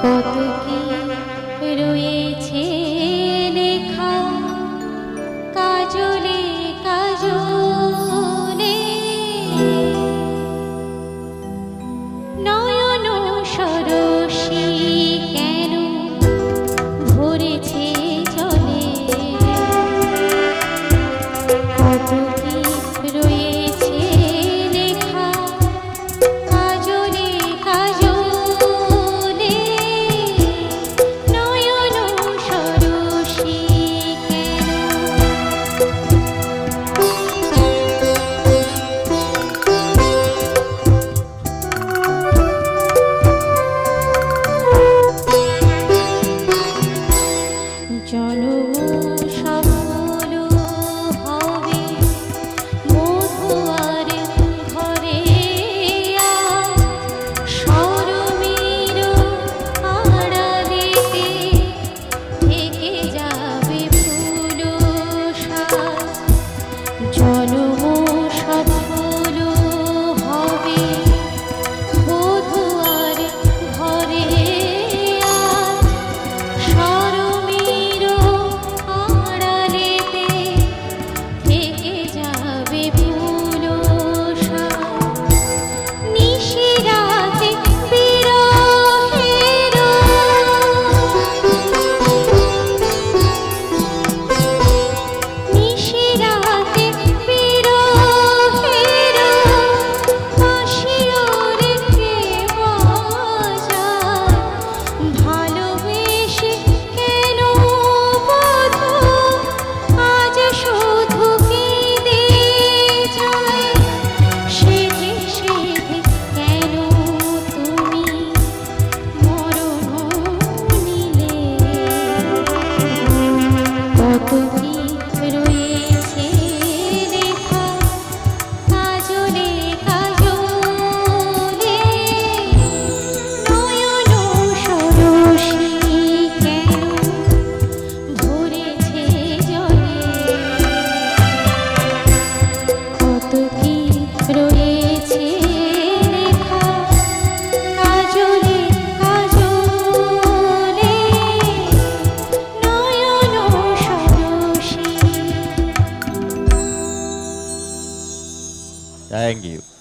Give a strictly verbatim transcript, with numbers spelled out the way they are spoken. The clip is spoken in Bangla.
কত কি রয়েছে লেখা কাজলে কাজলে নয়ন সরসী কেন ভরেছে জলে কত কি রয়েছে লেখা কাজলে কাজলে নয়ন সরসী জনম সফল হবে মধুয়ার ঘরে সরমীর আড়ালেতে থেকে যাবে ফুল সাজ জনম সফল হবে মধুয়ার ঘরে সরমীর আড়ালেতে থেকে যাবে ফুল সাজ নিশিরাতে বিরহের নিশিরাতে বিরহের বাঁশিও রেখে বাজায় ভালোবেসে কেন বধূ আজ শুধু কেঁদে যায় সেধে সেধে কেন তুমি মরণ নিলে কত কি রয়েছে লেখা কাজলে কাজলে নয়ন সরসী কেন ভরেছে জলে কত কি রয়েছে লেখা কাজলে কাজলে নয়ন সরসী। Thank you.